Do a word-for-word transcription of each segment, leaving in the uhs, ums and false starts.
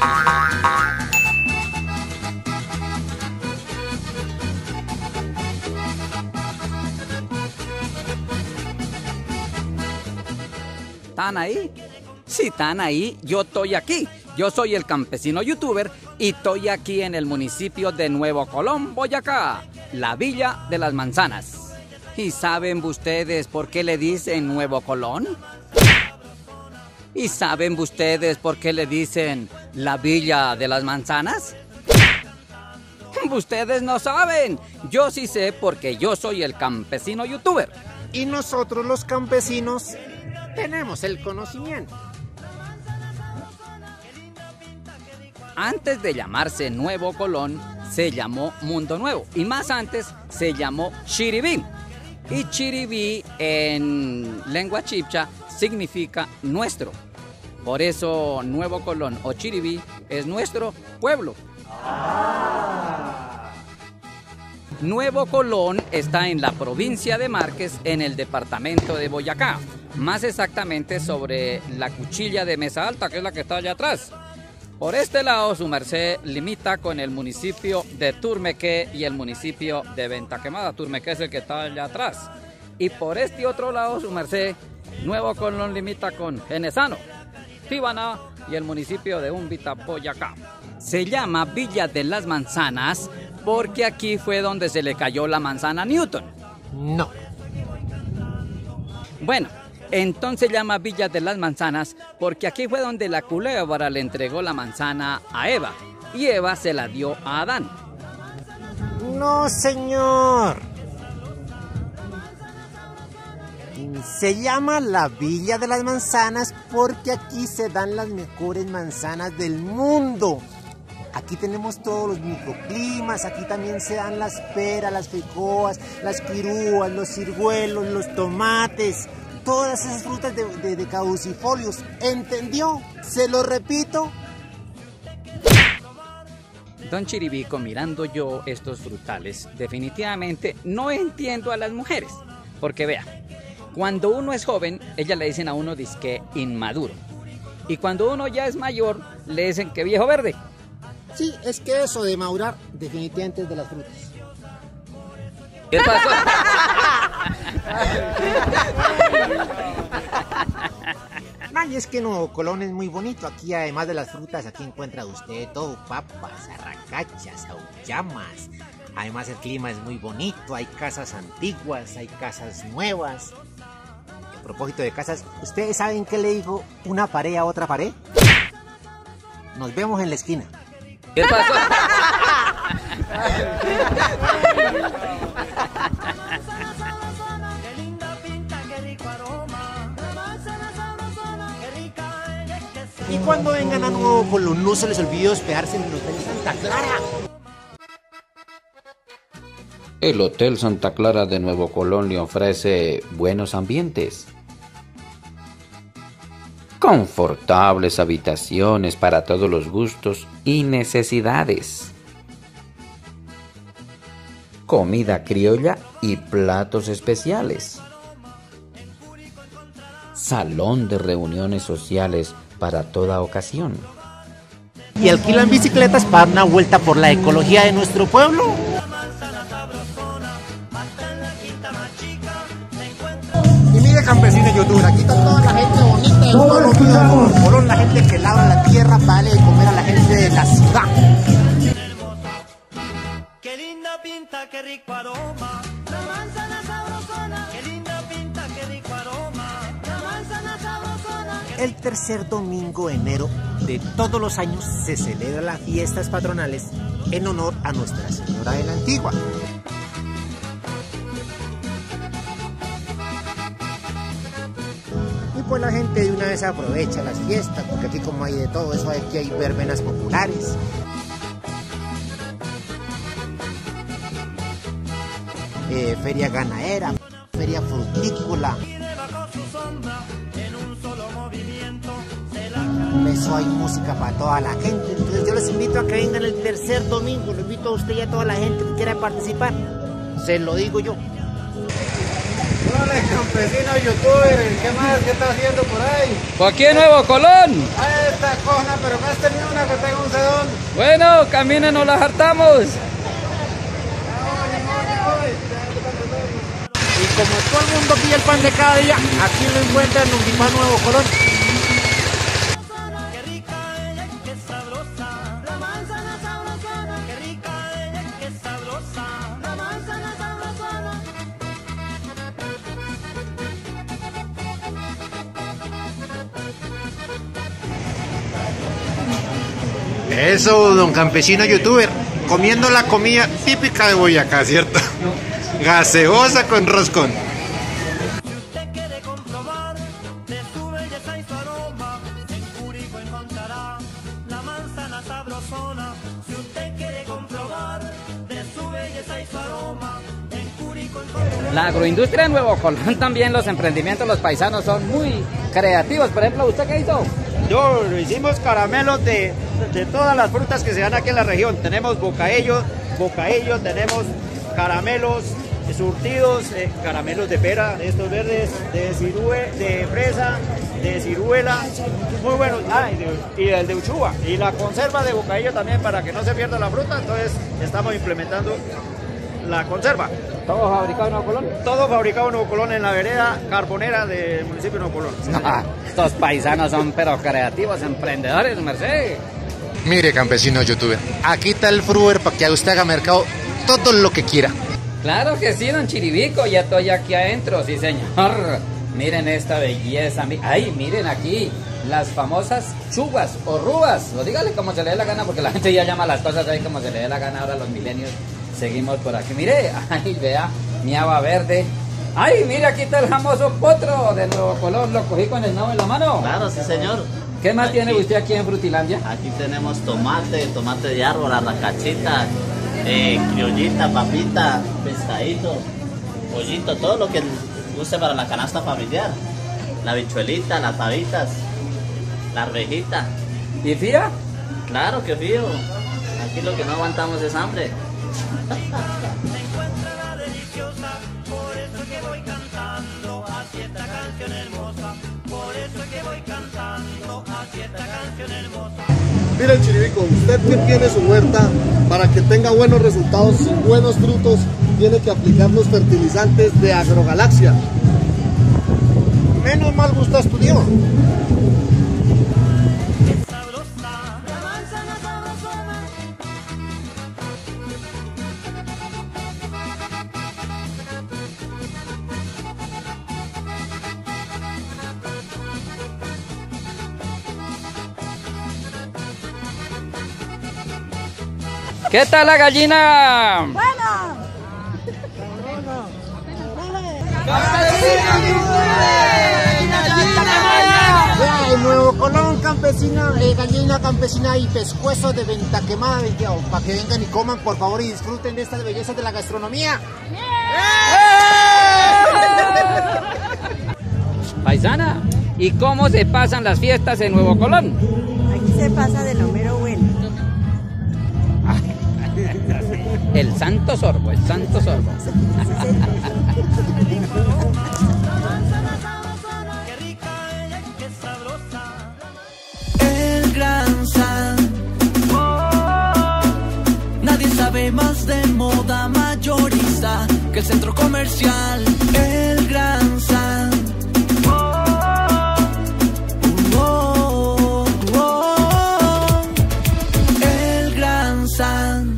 ¿Están ahí? Si están ahí, yo estoy aquí. Yo soy el campesino youtuber y estoy aquí en el municipio de Nuevo Colón, Boyacá, la Villa de las Manzanas. ¿Y saben ustedes por qué le dicen Nuevo Colón? ¿Y saben ustedes por qué le dicen la Villa de las Manzanas? Ustedes no saben. Yo sí sé porque yo soy el campesino youtuber. Y nosotros los campesinos tenemos el conocimiento. Antes de llamarse Nuevo Colón, se llamó Mundo Nuevo. Y más antes, se llamó Chiribí. Y Chiribí, en lengua chibcha, significa nuestro. Por eso, Nuevo Colón o Chiribí es nuestro pueblo. Ah. Nuevo Colón está en la provincia de Márquez, en el departamento de Boyacá. Más exactamente sobre la cuchilla de Mesa Alta, que es la que está allá atrás. Por este lado, su merced limita con el municipio de Turmequé y el municipio de Venta Quemada. Turmequé es el que está allá atrás. Y por este otro lado, su merced, Nuevo Colón limita con Genesano, Tíbana y el municipio de Umbita, Boyacá. Se llama Villa de las Manzanas porque aquí fue donde se le cayó la manzana a Newton. No. Bueno, entonces se llama Villa de las Manzanas porque aquí fue donde la culebra le entregó la manzana a Eva y Eva se la dio a Adán. No, señor. Se llama la Villa de las Manzanas porque aquí se dan las mejores manzanas del mundo. Aquí tenemos todos los microclimas, aquí también se dan las peras, las fecoas, las quirúas, los ciruelos, los tomates, todas esas frutas de, de, de caducifolios. ¿Entendió? Se lo repito. Don Chiribico, mirando yo estos frutales, definitivamente no entiendo a las mujeres. Porque vea, cuando uno es joven, ellas le dicen a uno disque inmaduro. Y cuando uno ya es mayor, le dicen que viejo verde. Sí, es que eso de madurar definitivamente es de las frutas. ¿Qué pasó? Ay, es que Nuevo Colón es muy bonito. Aquí, además de las frutas, aquí encuentra usted todo: papas, arracachas, auyamas. Además, el clima es muy bonito. Hay casas antiguas, hay casas nuevas. A propósito de casas, ¿ustedes saben qué le dijo una pared a otra pared? Nos vemos en la esquina. ¿Qué pasó? Y cuando vengan a Nuevo Colón, no se les olvide hospedarse en el Hotel Santa Clara. El Hotel Santa Clara de Nuevo Colón le ofrece buenos ambientes, confortables habitaciones para todos los gustos y necesidades, comida criolla y platos especiales, salón de reuniones sociales para toda ocasión. Y alquilan bicicletas para una vuelta por la ecología de nuestro pueblo. Y mire, campesino youtuber, aquí está toda la gente bonita del pueblo de Nuevo Colón, la gente que labra la tierra para darle de comer a la gente de la ciudad. Qué linda pinta, qué rico aroma, la manzana sabrosona. Qué linda pinta, qué rico aroma, la manzana sabrosona. El tercer domingo de enero de todos los años se celebran las fiestas patronales en honor a Nuestra Señora de la Antigua. Y pues la gente de una vez aprovecha las fiestas, porque aquí como hay de todo eso, aquí hay verbenas populares. Eh, feria ganadera, feria frutícola. Eso hay música para toda la gente. Entonces yo les invito a que vengan el tercer domingo. Lo invito a usted y a toda la gente que quiera participar. Se lo digo yo. Hola, campesino youtuber, ¿qué más? ¿Qué está haciendo por ahí? Por aquí en Nuevo Colón. Ay, esta cona, pero no has tenido una que tenga un sedón. Bueno, caminen, nos las hartamos. Y como todo el mundo pide el pan de cada día, aquí lo encuentran en Undipán, Nuevo Colón. Qué rica ella, qué sabrosa, la manzana sabrosona. Qué rica ella, qué sabrosa, la manzana sabrosona. Eso, don campesino youtuber, comiendo la comida típica de Boyacá, ¿cierto? Gaseosa con roscón. Si usted quiere comprobar de su belleza y su aroma, en Curicó encontrará la manzana sabrosona. Si usted quiere comprobar de su belleza y su aroma, en Curicó encontrará. La agroindustria de Nuevo Colón también, los emprendimientos, los paisanos son muy creativos. Por ejemplo, ¿usted qué hizo? Yo hicimos caramelos de, de todas las frutas que se dan aquí en la región. Tenemos bocaello, bocaello, tenemos caramelos surtidos, eh, caramelos de pera, de estos verdes, de cirue, de fresa, de ciruela, muy buenos. Ah, y, de, y el de uchuva. Y la conserva de bocaello también para que no se pierda la fruta. Entonces estamos implementando la conserva. ¿Todo fabricado en Nuevo Colón? Todo fabricado en Nuevo Colón, en la vereda carbonera del municipio de Nuevo Colón. Sí, Ah, estos paisanos son pero creativos, emprendedores, Mercedes. Mire, campesino youtuber, aquí está el fruer para que usted haga mercado todo lo que quiera. Claro que sí, don Chiribico, ya estoy aquí adentro, sí señor. Miren esta belleza, mi- ay, miren aquí, las famosas chugas o rúas, o dígale como se le dé la gana, porque la gente ya llama las cosas ahí como se le dé la gana, ahora los milenios seguimos por aquí. Mire, ay, vea, mi haba verde. Ay, mire, aquí está el famoso potro de Nuevo Colón, lo cogí con el nabo en la mano. Claro, sí señor. ¿Qué más Aquí- tiene usted aquí en Frutilandia? Aquí tenemos tomate, tomate de árbol, arracachita, eh, criollita, papita, pescadito, pollito, todo lo que use para la canasta familiar. La bichuelita, las pavitas, la arvejita. ¿Y fía? Claro que fío. Aquí lo que no aguantamos es hambre. Se encuentra la deliciosa, por eso es que voy cantando así esta canción hermosa. Por eso es que voy cantando así esta canción hermosa. Mire, Chiribico, usted que tiene su huerta, para que tenga buenos resultados y buenos frutos, tiene que aplicar los fertilizantes de Agrogalaxia. Menos mal gusto estudió. Sabrosa, la manzana sabrosona. ¿Qué tal la gallina? Ya, en Nuevo Colón, campesina, eh, gallina campesina y pescuezo de venta quemada, para que vengan y coman, por favor, y disfruten de estas bellezas de la gastronomía. Paisana, ¿y cómo se pasan las fiestas en Nuevo Colón? Aquí se pasa de lo mero bueno. El santo sorbo, el santo sorbo. Qué rica ella, qué sabrosa. El Gran San. Nadie sabe más de moda mayorista que el centro comercial. El Gran San. Oh, oh, oh. El Gran San.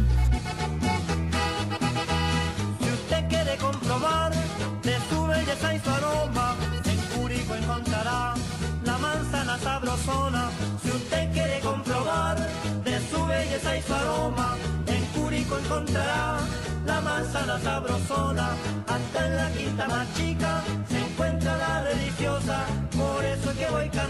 Si usted quiere comprobar de su belleza y su aroma, en Curicó encontrará la manzana sabrosona. Si usted quiere comprobar de su belleza y su aroma, en Curicó encontrará la manzana sabrosona. Hasta en la quinta más chica se encuentra la deliciosa, por eso es que voy cantando.